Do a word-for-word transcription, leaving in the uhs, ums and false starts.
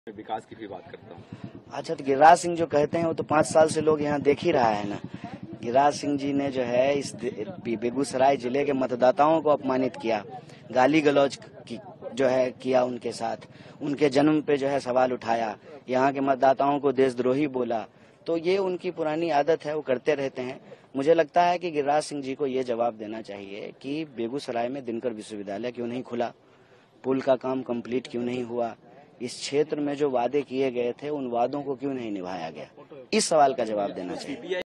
विकास की भी बात करता हूँ। अच्छा, तो गिरिराज सिंह जो कहते हैं वो तो पाँच साल से लोग यहाँ देख ही रहा है ना। गिरिराज सिंह जी ने जो है इस बेगूसराय जिले के मतदाताओं को अपमानित किया, गाली गलौज की जो है किया उनके साथ, उनके जन्म पे जो है सवाल उठाया, यहाँ के मतदाताओं को देशद्रोही बोला। तो ये उनकी पुरानी आदत है, वो करते रहते हैं। मुझे लगता है कि गिरिराज सिंह जी को ये जवाब देना चाहिए कि बेगूसराय में दिनकर विश्वविद्यालय क्यों नहीं खुला, पुल का काम कंप्लीट क्यों नहीं हुआ, इस क्षेत्र में जो वादे किए गए थे उन वादों को क्यों नहीं निभाया गया। इस सवाल का जवाब देना चाहिए।